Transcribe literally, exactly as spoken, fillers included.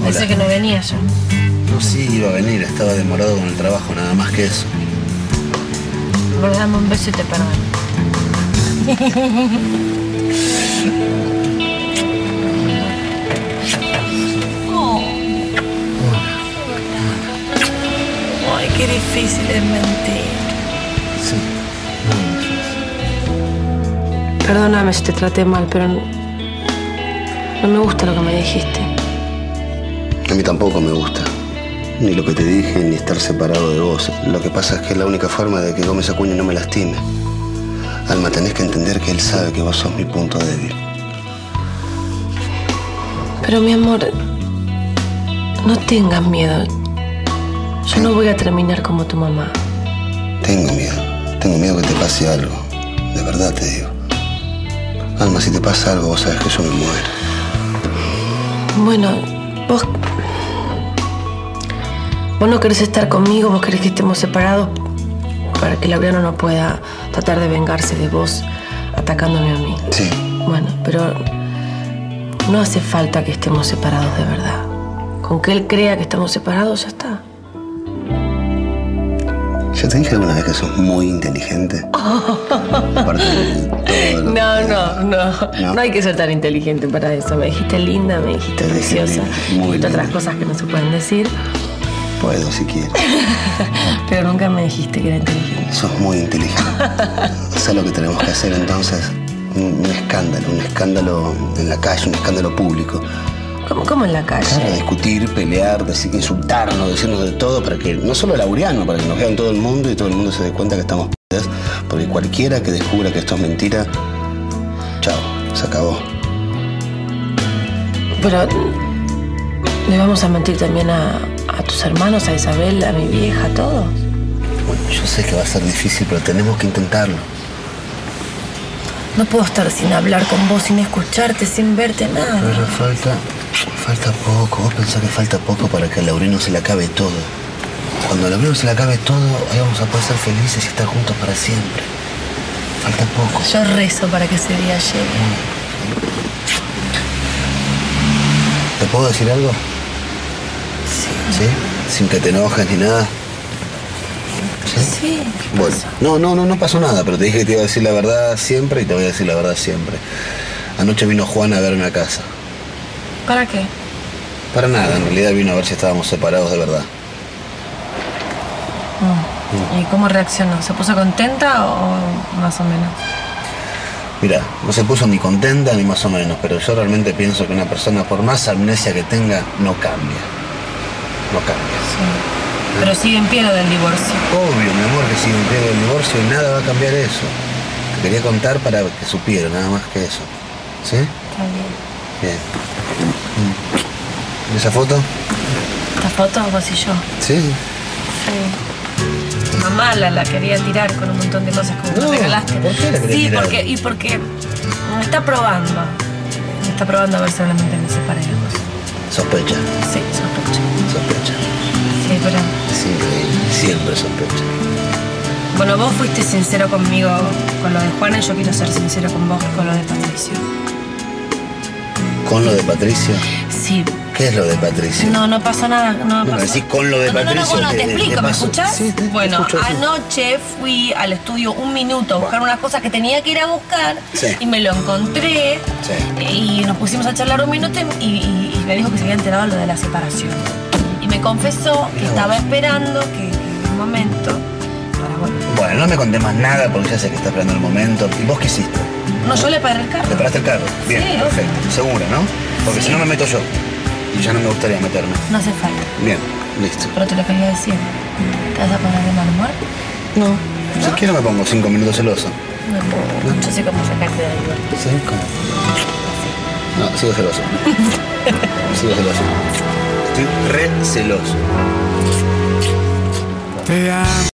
Pensé Hola. que no venía ya. No, sí, iba a venir. Estaba demorado con el trabajo, nada más que eso. Bueno, dame un beso y te perdono. Oh. Ay, qué difícil es mentir. Sí, muy difícil. Perdóname si te traté mal, pero no, no me gusta lo que me dijiste. A mí tampoco me gusta. Ni lo que te dije, ni estar separado de vos. Lo que pasa es que es la única forma de que Gómez Acuña no me lastime. Alma, tenés que entender que él sabe que vos sos mi punto débil. Pero mi amor, no tengas miedo. Yo no voy a terminar como tu mamá. Tengo miedo. Tengo miedo que te pase algo. De verdad te digo. Alma, si te pasa algo, vos sabés que yo me muero. Bueno, vos... Vos no querés estar conmigo, vos querés que estemos separados para que Laureano no pueda tratar de vengarse de vos atacándome a mí. Sí. Bueno, pero no hace falta que estemos separados de verdad. Con que él crea que estamos separados, ya está. ¿Yo te dije alguna vez que sos muy inteligente? Aparte de todo lo No, que- no, no, ¿No? no hay que ser tan inteligente para eso. Me dijiste linda, me dijiste Te dije preciosa, linda, muy y otras linda. cosas que no se pueden decir, Puedo, si quieres. pero nunca me dijiste que era inteligente. Sos muy inteligente. ¿Sabes lo que tenemos que hacer entonces? Un, un escándalo, un escándalo en la calle, un escándalo público. ¿Cómo, cómo en la calle? Claro, discutir, pelear, decir, insultarnos, decirnos de todo para que, no solo Laureano, para que nos vean todo el mundo y todo el mundo se dé cuenta que estamos p***, porque cualquiera que descubra que esto es mentira, chao, se acabó. Pero le vamos a mentir también a, a tus hermanos, a Isabel, a mi vieja, a todos. Bueno, yo sé que va a ser difícil, pero tenemos que intentarlo. No puedo estar sin hablar con vos, sin escucharte, sin verte, nada. Pero falta, falta poco. Vos pensás que falta poco para que a Laureano se le acabe todo. Cuando a Laureano se le acabe todo, ahí vamos a poder ser felices y estar juntos para siempre. Falta poco. Yo rezo para que ese día llegue. ¿Te puedo decir algo? Sí. ¿Sí? Sin que te enojes ni nada. ¿Sí? Sí. ¿qué Bueno, pasa? no, no, no, no pasó nada, pero te dije que te iba a decir la verdad siempre y te voy a decir la verdad siempre. Anoche vino Juan a verme a casa. ¿Para qué? Para nada, en realidad vino a ver si estábamos separados de verdad. ¿Y cómo reaccionó? ¿Se puso contenta o más o menos? Mira, no se puso ni contenta ni más o menos, pero yo realmente pienso que una persona, por más amnesia que tenga, no cambia. No cambia. Sí. Pero sigue en pie lo del divorcio. Obvio, mi amor, que sigue en pie el divorcio y nada va a cambiar eso. Te quería contar para que supiera, nada más que eso. ¿Sí? Está bien. Bien. ¿Y esa foto? ¿Esta foto vos y yo? Sí. Sí. Mamá la, la quería tirar con un montón de cosas como No, me regalaste. ¿por qué la quería sí, tirar? porque, y porque me está probando. Me está probando a ver si realmente me separé de vos. Sospecha. Sí, sospecho. Sospecha. Sí, pero... Es increíble. Siempre sospecha. Bueno, vos fuiste sincero conmigo con lo de Juana y yo quiero ser sincero con vos con lo de Patricio. ¿Con lo de Patricio? Sí. ¿Qué es lo de Patricio? No, no pasó nada. No, No, me pasó. decís con lo de No, no, no, Patricio, bueno, ¿qué- te qué explico, ¿me pasó? escuchás? Sí, te- te bueno, escucho, sí. anoche fui al estudio un minuto a buscar unas cosas que tenía que ir a buscar Sí. y me lo encontré Sí. y nos pusimos a charlar un minuto y, y- y me dijo que se había enterado lo de la separación. Y me confesó que Mira estaba vos. esperando que, que un momento para, bueno... Bueno, no me conté más nada porque ya sé que está esperando el momento. ¿Y vos qué hiciste? No, yo le pagué el carro. ¿Te paraste el carro? Bien, Sí, perfecto. Segura, ¿no? Porque Sí. si no me meto yo. Y ya no me gustaría meterme. No hace falta. Bien, listo. Pero te lo quería decir. ¿Te vas a poner de mal humor? No. Si quiero me pongo cinco minutos celoso. No, yo sé cómo sacarte de ahí. ¿Sí? ¿Cómo? No, sigo celoso. Sigo celoso. Estoy re celoso. Te amo.